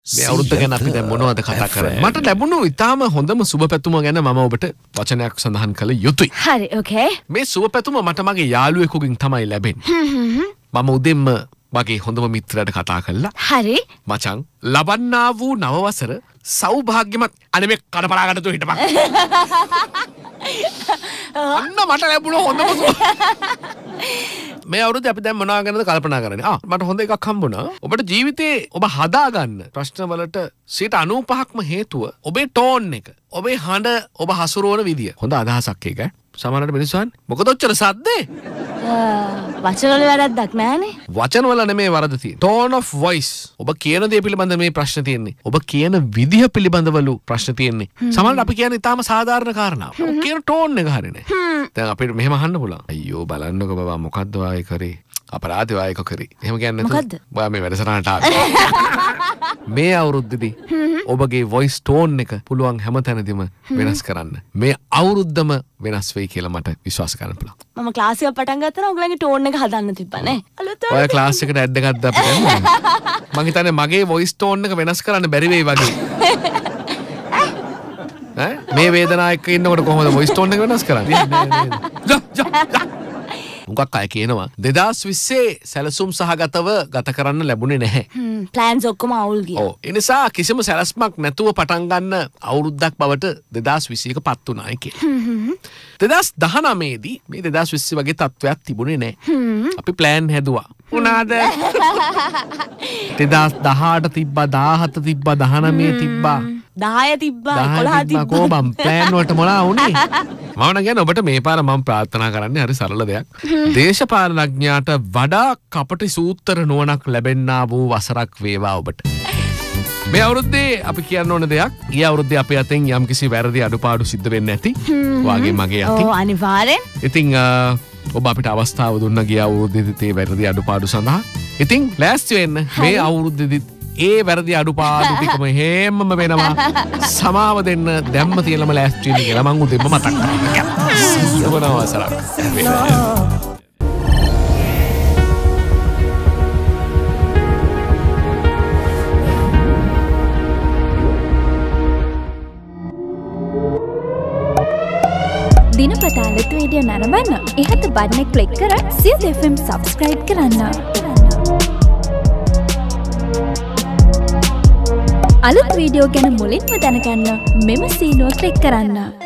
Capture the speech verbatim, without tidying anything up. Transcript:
මේ අවුරුද්ද ගැන අපි දැන් මොනවද කතා කරන්නේ? මට ලැබුණු ඊටාම හොඳම සුබ පැතුම ගැන මම ඔබට වචනයක් සඳහන් කළ යුතුයි. හරි, ඕකේ. මේ සුබ පැතුම මට මගේ යාළුවෙකුගෙන් තමයි ලැබෙන්නේ. මම උදෙන්ම මගේ හොඳම මිත්‍රයාට කතා කළා. හරි. මචං, ලබන්නා වූ නව වසර සෞභාග්‍යමත් අනේ මේ කඩපරාකට තු හිටපන්. අන්න මට ලැබුණ හොඳම සුබ. මේ අවුරුද්දේ අපි දැන් මොනවා ගැනද කල්පනා කරන්නේ? ආ මට හොඳ එකක් හම්බුණා. ඔබට ජීවිතේ ඔබ හදාගන්න ප්‍රශ්න වලට ninety-five ක්ම හේතුව ඔබේ ටෝන් එක. ඔබේ හඬ ඔබ හසුරුවන විදිය. හොඳ අදහසක් ඒක. සමහරවිට මිනිස්සුන් මොකද ඔච්චර සද්දේ? වචන වල වැරද්දක් නෑනේ. වචන වල නෙමේ වරද තියෙන්නේ. tone of voice. ඔබ කියන දේ පිළිබඳ මේ ප්‍රශ්න තියෙන්නේ. ඔබ කියන විදිය පිළිබඳවලු ප්‍රශ්න තියෙන්නේ. සමහරවිට අපි කියන්නේ ඊටාම සාධාරණ කාරණාවක්. ඔබ කියන ටෝන් එක හරිනේ. දැන් අපිට මෙහෙම අහන්න පුළුවන්. අයියෝ බලන්නකෝ බබා මොකද්ද ඔය කරේ? අපරාධය ඔය එක කරේ. එහෙම කියන්නේ නැතුව. ඔයා මේ වැඩසටහනට ආවේ. මේ අවුරුද්දේදී ඔබගේ voice tone එක පුළුවන් හැමතැනදීම වෙනස් කරන්න. මේ අවුරුද්දම වෙනස් වෙයි කියලා මට විශ්වාස කරන්න පුළුවන්. මම ක්ලාස් එක පටන් ගත්තා නම් ඔයගලගේ ටෝන් එක හදන්න තිබ්බනේ. අලුත් ඔය ක්ලාස් එකට ඇඩ් එකක් දාපිට මම හිතන්නේ මගේ voice tone එක වෙනස් කරන්න බැරි වෙයි වගේ. ඈ මේ වේදනාව එක්ක ඉන්නකොට කොහොමද voice tone එක වෙනස් කරන්නේ? මුගක් අය කියනවා දෙදාස් විස්සේ සැලසුම් සහගතව ගත කරන්න ලැබුණේ නැහැ. හ්ම් ප්ලෑන්ස් ඔක්කොම අවුල් ගියා. ඔව් ඒ නිසා කිසිම සැලැස්මක් නැතුව පටන් ගන්න අවුරුද්දක් බවට දෙදාස් විසි එක පත් වුණා ඒකේ. දෙදාස් දහනවය දී මේ දෙදාස් විසි වගේ තත්ත්වයක් තිබුණේ නැහැ. අපි ප්ලෑන් හැදුවා. උනාද? දෙදාස් දහඅට තිබ්බා, දාහත තිබ්බා, දහනවය තිබ්බා. දහය තිබ්බා, එකොළහ තිබ්බා. කොහොමද ප්ලෑන් වලට මොනවා වුනේ? මම නම් ඔබට මේ පාර මම ප්‍රාර්ථනා කරන්නේ හරි සරල දෙයක්. දේශපාලනඥයාට වඩා කපටි සූත්‍ර නුවණක් ලැබෙන්නා වූ වසරක් වේවා ඔබට. මේ අවුරුද්දේ අපි කියන්න ඕන දෙයක්, ඊ අවුරුද්දේ අපේ අතෙන් යම්කිසි වැරදි අඩුපාඩු සිද්ධ වෙන්නේ නැති. වාගේ මගේ අතින්. ඔව් අනිවාර්යෙන්. ඉතින් ඔබ අපිට අවස්ථාව දුන්න ගිය අවුරුද්දේදී තේ වැරදි අඩුපාඩු සඳහා. ඉතින් ලෑස්ති වෙන්න මේ අවුරුද්දේදී ඒ වැරදි අඩුපාඩු ටිකම හේමම වෙනවා. සමාව දෙන්න දැම්ම තියලම ලෑස්ති වෙන්න කියලා මං උදේම මතක් කරගන්නවා. සුබනව වසරක්. දිනපතා අලුත් වීඩියෝ නරඹන්න ඉහත බටන් එක ක්ලික් කර සියත එෆ් එම් සබ්ස්ක්‍රයිබ් කරන්න. අලුත් වීඩියෝ ගැන මුලින්ම දැනගන්න මෙම සීනුව ක්ලික් කරන්න.